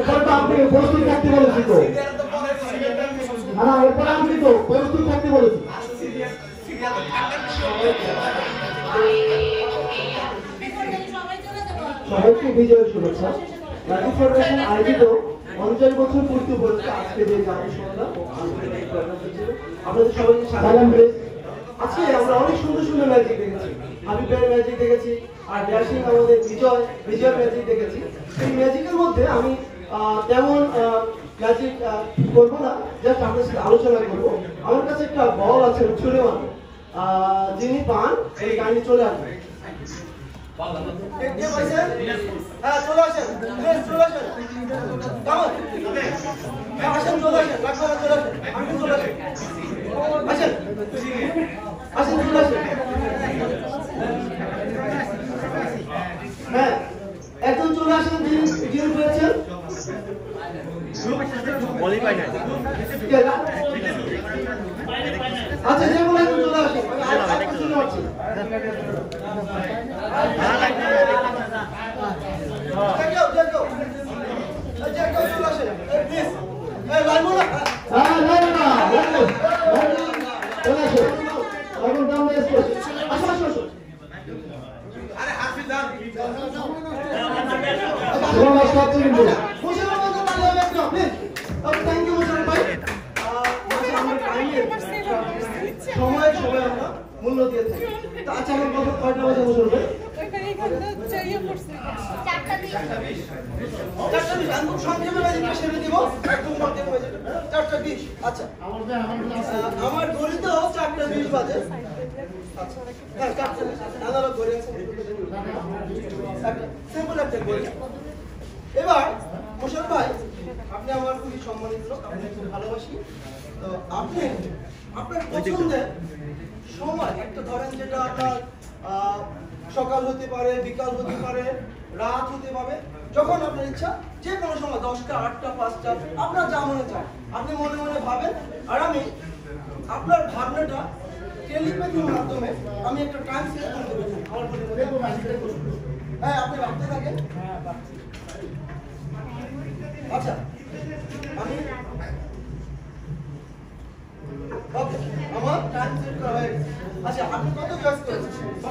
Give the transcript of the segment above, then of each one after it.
এরপরে তো আপনি প্রস্তুত থাকতে বলেছি তো না এরপরে আমি তো প্রস্তুত থাকতে বলেছি সবাইকে বিজয়ের শুভেচ্ছা রাজু ফেডারেশন আয়োজিত 50 বছর পূর্তি উপলক্ষে আজকে যে জাতীয় সন্ধ্যা আপনাদের সবাইকে স্বাগতম। আজকে আমরা অনেক সুন্দর সুন্দর ম্যাজিক দেখেছি, হাবিবের ম্যাজিক দেখেছি আর ড্যাশিং আমাদের বিজয়ের ম্যাজিক দেখেছি। এই ম্যাজিকের মধ্যে আমি তেমন ম্যাজিক করবো না, জাস্ট আপনার সাথে আলোচনা করবো। আমার কাছে একটা বল আছে ছুড়ে মারবো, যিনি পান এই গাড়ি চলে আসবে। হ্যাঁ চলে আসেন, চলে আসেন, আসেন চলে আসেন, চলে আসেন, আমি চলে আসেন, আসেন আসেন চলে আসেন। হ্যাঁ একজন চলে আসেন যিনি পেয়েছেন আচ্ছা যে কোনো একজন চলে আসেন, চলে আসছি সময় আমরা মূল্য দিয়ে থাকি। আচ্ছা আমার কথা কয়টা বাজে বসবে? 4:20 আমি সংক্ষেপে ম্যাজিকটা সেরে দিব, একদম সংক্ষেপে ম্যাজিকটা 4:20। আচ্ছা আমার ঘড়িতে 4:20 বাজে। আচ্ছা হ্যাঁ 4:20 আলাদা ঘড়ি আছে, সিম্পল একটা ঘড়ি। এবার মোশাররফ ভাই আপনি আমার খুবই সম্মানিত লোক, আপনি খুব ভালোবাসি, তো আপনি আপনার পছন্দের সময় একটা ধরেন যেটা আপনার সকাল হতে পারে, বিকাল হতে পারে, রাত হতে পারে, যখন আপনার ইচ্ছা যে কোনো সময় 10টা 8টা 5টা আপনার যা মনে চায় আপনি মনে মনে ভাবেন, আর আমি আপনার ভাবনাটা টেলিপ্যাথির মাধ্যমে আমি একটা টাইম সেট করে দেবো। আমার হ্যাঁ আপনি ভাবতে থাকেন। আচ্ছা আমি ওকে আমার টাইম সেট করা হয়ে গেছে। আচ্ছা আপনি কত চয়েস করেছেন?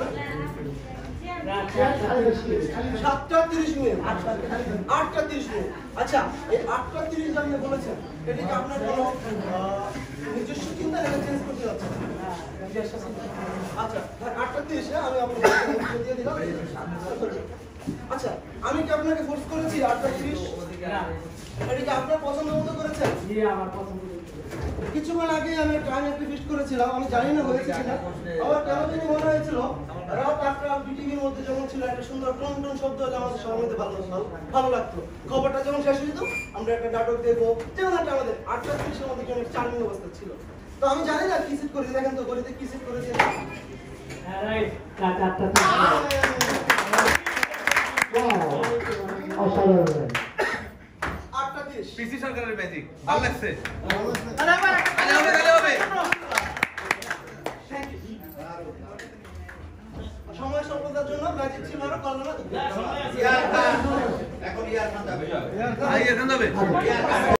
7:30 মিনিট, 8:30 মিনিট। আচ্ছা এই 8:30 আপনি বলেছেন, এটা কি আপনার কোনো নিজস্ব চিন্তা নাকি চেঞ্জ করতে যাচ্ছেন? আচ্ছা 8:30 আমি আপনাকে দিয়ে দিলাম। আচ্ছা আমি কি আপনাকে ফোর্স করেছি 8:30? এটা কি আপনার পছন্দ মতো করেছেন? জি আমার পছন্দ। কিছুক্ষণ আগে আমি টাইম একটা ফিক্স করেছিলাম, আমি জানি না হয়েছে কিনা, আমার কেন জানি মনে হয়েছিল রাত 8টা মিটিংয়ের মধ্যে যখন ছিল একটা সুন্দর টন টন শব্দ হলে আমাদের সবার মধ্যে ভালো লাগতো। খবরটা যখন শেষ হয়ে যেত আমরা একটা নাটক দেখবো, যেমন একটা আমাদের 8:30-এর মধ্যে যেমন চার্মিং অবস্থা ছিল। তো আমি জানি না কি সেট করেছি, দেখেন তো গলিতে কি সেট করেছি। পিসি সরকারের ম্যাজিক ভালো লাগছে। সময় স্বল্পতার জন্য ম্যাজিক ছিল না, করলো না। এখন ইয়ার খান যাবে।